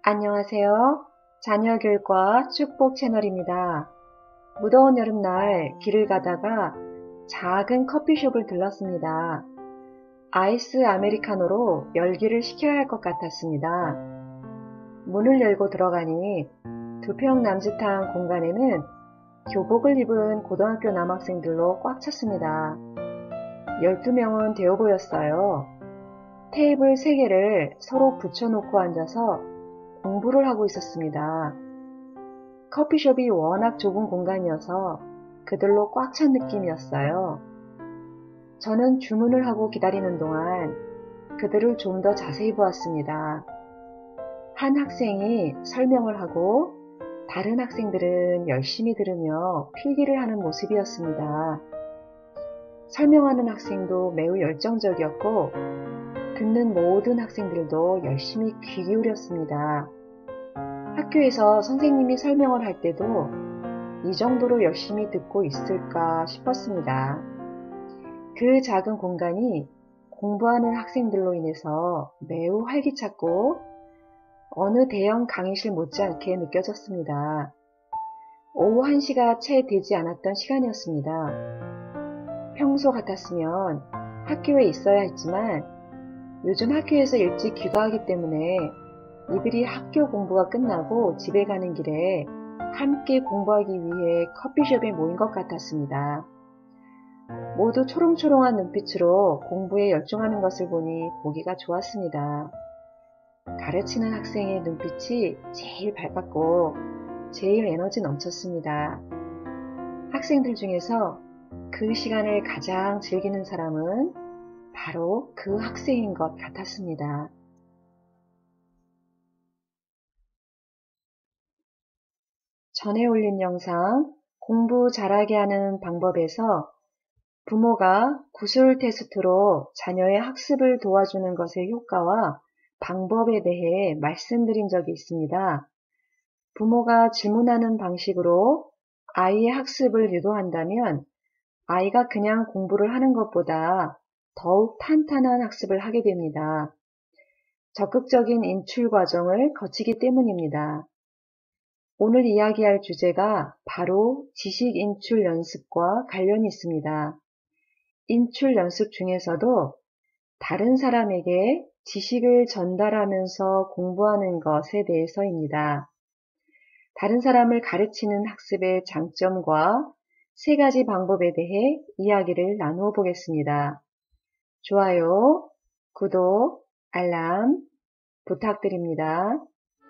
안녕하세요. 자녀교육과 축복 채널입니다. 무더운 여름날 길을 가다가 작은 커피숍을 들렀습니다. 아이스 아메리카노로 열기를 식혀야 할 것 같았습니다. 문을 열고 들어가니 두 평 남짓한 공간에는 교복을 입은 고등학교 남학생들로 꽉 찼습니다. 12명은 되어 보였어요. 테이블 3개를 서로 붙여놓고 앉아서 공부를 하고 있었습니다. 커피숍이 워낙 좁은 공간이어서 그들로 꽉 찬 느낌이었어요. 저는 주문을 하고 기다리는 동안 그들을 좀 더 자세히 보았습니다. 한 학생이 설명을 하고 다른 학생들은 열심히 들으며 필기를 하는 모습이었습니다. 설명하는 학생도 매우 열정적이었고 듣는 모든 학생들도 열심히 귀 기울였습니다. 학교에서 선생님이 설명을 할 때도 이 정도로 열심히 듣고 있을까 싶었습니다. 그 작은 공간이 공부하는 학생들로 인해서 매우 활기찼고 어느 대형 강의실 못지않게 느껴졌습니다. 오후 1시가 채 되지 않았던 시간이었습니다. 평소 같았으면 학교에 있어야 했지만 요즘 학교에서 일찍 귀가하기 때문에 이들이 학교 공부가 끝나고 집에 가는 길에 함께 공부하기 위해 커피숍에 모인 것 같았습니다. 모두 초롱초롱한 눈빛으로 공부에 열중하는 것을 보니 보기가 좋았습니다. 가르치는 학생의 눈빛이 제일 밝았고 제일 에너지 넘쳤습니다. 학생들 중에서 그 시간을 가장 즐기는 사람은 바로 그 학생인 것 같았습니다. 전에 올린 영상 공부 잘하게 하는 방법에서 부모가 구술 테스트로 자녀의 학습을 도와주는 것의 효과와 방법에 대해 말씀드린 적이 있습니다. 부모가 질문하는 방식으로 아이의 학습을 유도한다면 아이가 그냥 공부를 하는 것보다 더욱 탄탄한 학습을 하게 됩니다. 적극적인 인출 과정을 거치기 때문입니다. 오늘 이야기할 주제가 바로 지식 인출 연습과 관련이 있습니다. 인출 연습 중에서도 다른 사람에게 지식을 전달하면서 공부하는 것에 대해서입니다. 다른 사람을 가르치는 학습의 장점과 3가지 방법에 대해 이야기를 나누어 보겠습니다. 좋아요, 구독, 알람 부탁드립니다.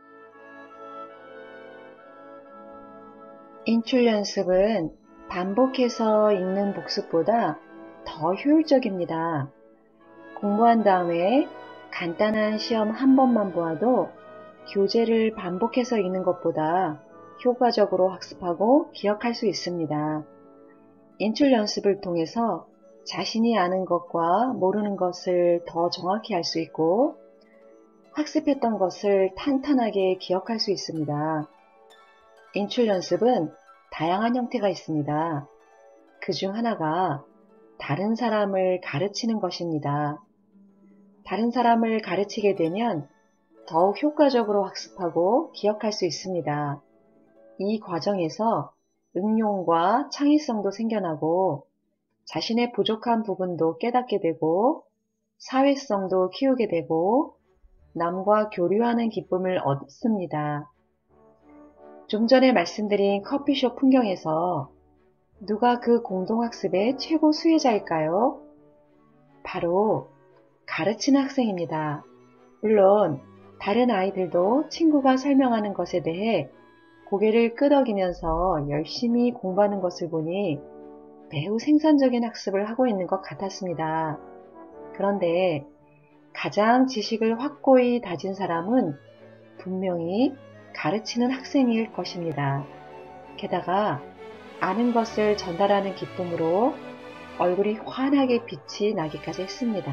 인출 연습은 반복해서 읽는 복습보다 더 효율적입니다. 공부한 다음에 간단한 시험 한 번만 보아도 교재를 반복해서 읽는 것보다 효과적으로 학습하고 기억할 수 있습니다. 인출 연습을 통해서 자신이 아는 것과 모르는 것을 더 정확히 알 수 있고 학습했던 것을 탄탄하게 기억할 수 있습니다. 인출 연습은 다양한 형태가 있습니다. 그 중 하나가 다른 사람을 가르치는 것입니다. 다른 사람을 가르치게 되면 더욱 효과적으로 학습하고 기억할 수 있습니다. 이 과정에서 응용과 창의성도 생겨나고 자신의 부족한 부분도 깨닫게 되고 사회성도 키우게 되고 남과 교류하는 기쁨을 얻습니다. 좀 전에 말씀드린 커피숍 풍경에서 누가 그 공동학습의 최고 수혜자일까요? 바로 가르치는 학생입니다. 물론 다른 아이들도 친구가 설명하는 것에 대해 고개를 끄덕이면서 열심히 공부하는 것을 보니 매우 생산적인 학습을 하고 있는 것 같았습니다. 그런데 가장 지식을 확고히 다진 사람은 분명히 가르치는 학생일 것입니다. 게다가 아는 것을 전달하는 기쁨으로 얼굴이 환하게 빛이 나기까지 했습니다.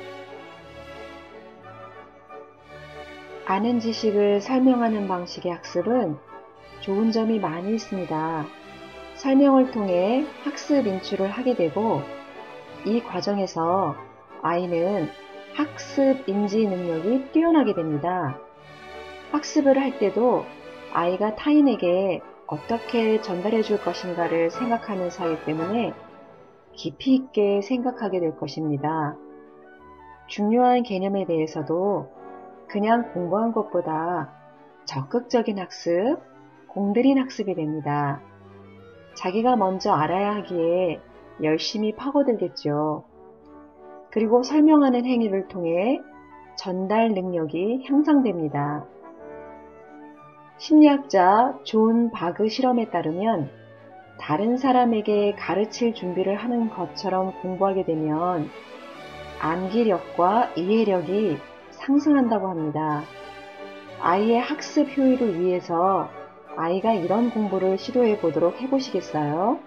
아는 지식을 설명하는 방식의 학습은 좋은 점이 많이 있습니다. 설명을 통해 학습 인출을 하게 되고 이 과정에서 아이는 학습 인지 능력이 뛰어나게 됩니다. 학습을 할 때도 아이가 타인에게 어떻게 전달해 줄 것인가를 생각하면서 하기 때문에 깊이 있게 생각하게 될 것입니다. 중요한 개념에 대해서도 그냥 공부한 것보다 적극적인 학습, 공들인 학습이 됩니다. 자기가 먼저 알아야 하기에 열심히 파고들겠죠. 그리고 설명하는 행위를 통해 전달 능력이 향상됩니다. 심리학자 존 바그 실험에 따르면 다른 사람에게 가르칠 준비를 하는 것처럼 공부하게 되면 암기력과 이해력이 상승한다고 합니다. 아이의 학습 효율을 위해서 아이가 이런 공부를 시도해 보도록 해보시겠어요?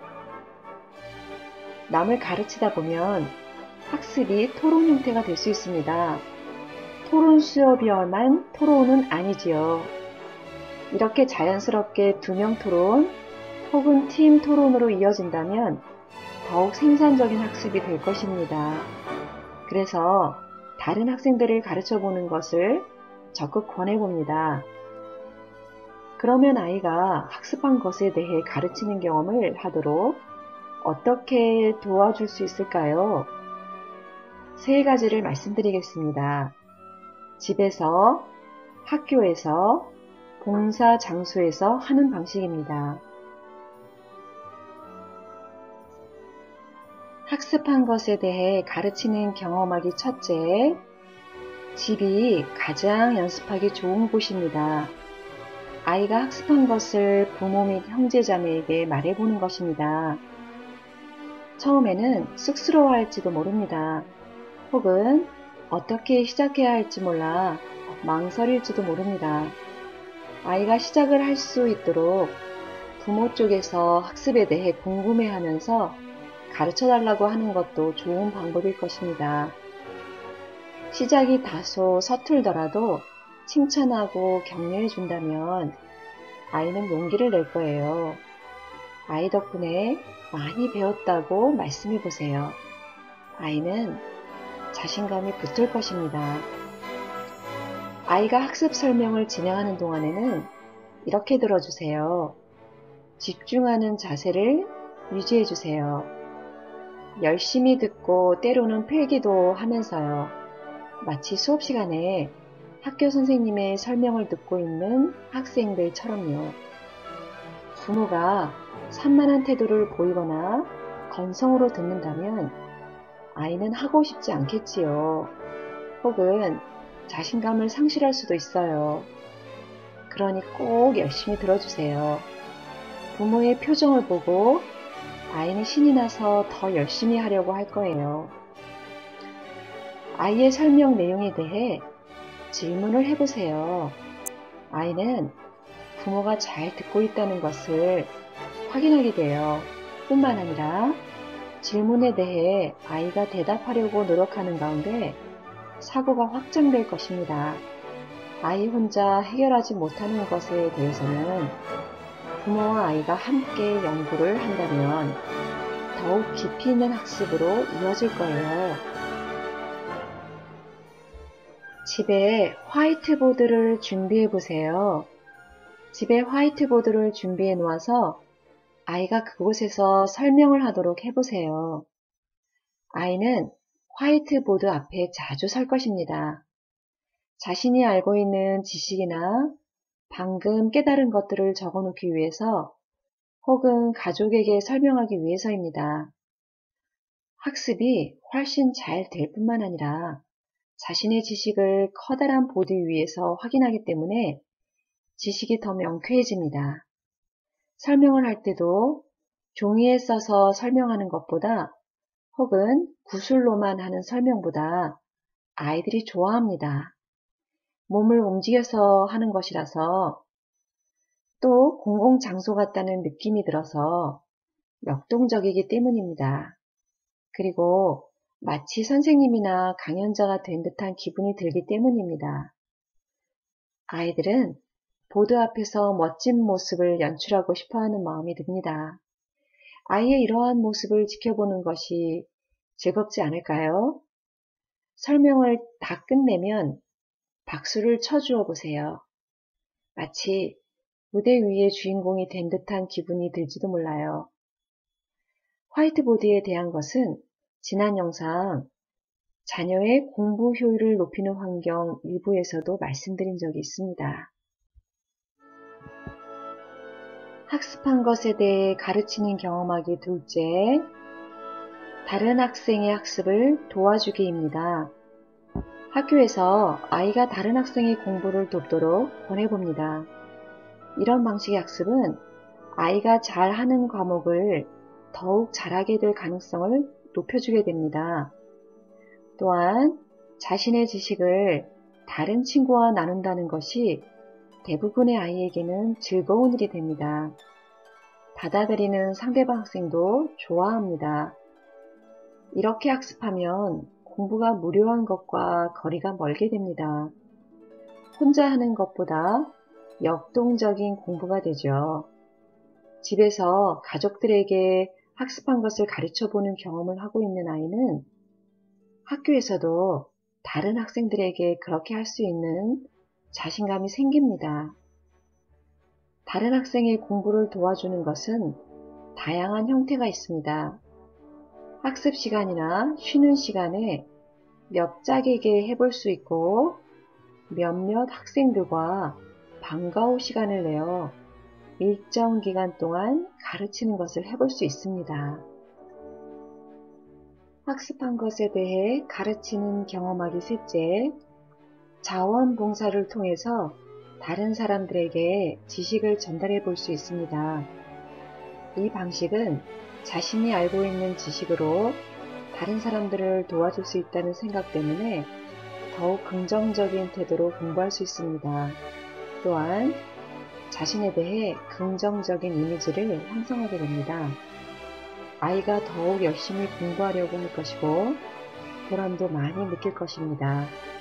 남을 가르치다 보면 학습이 토론 형태가 될 수 있습니다. 토론 수업이어만 토론은 아니지요. 이렇게 자연스럽게 두 명 토론 혹은 팀 토론으로 이어진다면 더욱 생산적인 학습이 될 것입니다. 그래서 다른 학생들을 가르쳐 보는 것을 적극 권해봅니다. 그러면 아이가 학습한 것에 대해 가르치는 경험을 하도록 어떻게 도와줄 수 있을까요? 세 가지를 말씀드리겠습니다. 집에서, 학교에서, 봉사 장소에서 하는 방식입니다. 학습한 것에 대해 가르치는 경험하기 첫째, 집이 가장 연습하기 좋은 곳입니다. 아이가 학습한 것을 부모 및 형제자매에게 말해보는 것입니다. 처음에는 쑥스러워할지도 모릅니다. 혹은 어떻게 시작해야 할지 몰라 망설일지도 모릅니다. 아이가 시작을 할 수 있도록 부모 쪽에서 학습에 대해 궁금해하면서 가르쳐달라고 하는 것도 좋은 방법일 것입니다. 시작이 다소 서툴더라도 칭찬하고 격려해 준다면 아이는 용기를 낼 거예요. 아이 덕분에 많이 배웠다고 말씀해 보세요. 아이는 자신감이 붙을 것입니다. 아이가 학습 설명을 진행하는 동안에는 이렇게 들어주세요. 집중하는 자세를 유지해 주세요. 열심히 듣고 때로는 필기도 하면서요. 마치 수업 시간에 학교 선생님의 설명을 듣고 있는 학생들처럼요. 부모가 산만한 태도를 보이거나 건성으로 듣는다면 아이는 하고 싶지 않겠지요. 혹은 자신감을 상실할 수도 있어요. 그러니 꼭 열심히 들어주세요. 부모의 표정을 보고 아이는 신이 나서 더 열심히 하려고 할 거예요. 아이의 설명 내용에 대해 질문을 해보세요. 아이는 부모가 잘 듣고 있다는 것을 확인하게 돼요. 뿐만 아니라 질문에 대해 아이가 대답하려고 노력하는 가운데 사고가 확장될 것입니다. 아이 혼자 해결하지 못하는 것에 대해서는 부모와 아이가 함께 연구를 한다면 더욱 깊이 있는 학습으로 이어질 거예요. 집에 화이트보드를 준비해 보세요. 집에 화이트보드를 준비해 놓아서 아이가 그곳에서 설명을 하도록 해보세요. 아이는 화이트보드 앞에 자주 설 것입니다. 자신이 알고 있는 지식이나 방금 깨달은 것들을 적어 놓기 위해서 혹은 가족에게 설명하기 위해서입니다. 학습이 훨씬 잘 될 뿐만 아니라 자신의 지식을 커다란 보드 위에서 확인하기 때문에 지식이 더 명쾌해집니다. 설명을 할 때도 종이에 써서 설명하는 것보다 혹은 구슬로만 하는 설명보다 아이들이 좋아합니다. 몸을 움직여서 하는 것이라서 또 공공장소 같다는 느낌이 들어서 역동적이기 때문입니다. 그리고 마치 선생님이나 강연자가 된 듯한 기분이 들기 때문입니다. 아이들은 보드 앞에서 멋진 모습을 연출하고 싶어하는 마음이 듭니다. 아이의 이러한 모습을 지켜보는 것이 즐겁지 않을까요? 설명을 다 끝내면 박수를 쳐주어 보세요. 마치 무대 위의 주인공이 된 듯한 기분이 들지도 몰라요. 화이트보드에 대한 것은 지난 영상 자녀의 공부 효율을 높이는 환경 일부에서도 말씀드린 적이 있습니다. 학습한 것에 대해 가르치는 경험하기 둘째, 다른 학생의 학습을 도와주기입니다. 학교에서 아이가 다른 학생의 공부를 돕도록 권해봅니다. 이런 방식의 학습은 아이가 잘하는 과목을 더욱 잘하게 될 가능성을 높여주게 됩니다. 또한 자신의 지식을 다른 친구와 나눈다는 것이 대부분의 아이에게는 즐거운 일이 됩니다. 받아들이는 상대방 학생도 좋아합니다. 이렇게 학습하면 공부가 무료한 것과 거리가 멀게 됩니다. 혼자 하는 것보다 역동적인 공부가 되죠. 집에서 가족들에게 학습한 것을 가르쳐보는 경험을 하고 있는 아이는 학교에서도 다른 학생들에게 그렇게 할 수 있는 자신감이 생깁니다. 다른 학생의 공부를 도와주는 것은 다양한 형태가 있습니다. 학습 시간이나 쉬는 시간에 몇 짝에게 해볼 수 있고 몇몇 학생들과 방과 후 시간을 내어 일정 기간 동안 가르치는 것을 해볼 수 있습니다. 학습한 것에 대해 가르치는 경험하기 셋째, 자원봉사를 통해서 다른 사람들에게 지식을 전달해 볼 수 있습니다. 이 방식은 자신이 알고 있는 지식으로 다른 사람들을 도와줄 수 있다는 생각 때문에 더욱 긍정적인 태도로 공부할 수 있습니다. 또한 자신에 대해 긍정적인 이미지를 형성하게 됩니다. 아이가 더욱 열심히 공부하려고 할 것이고 보람도 많이 느낄 것입니다.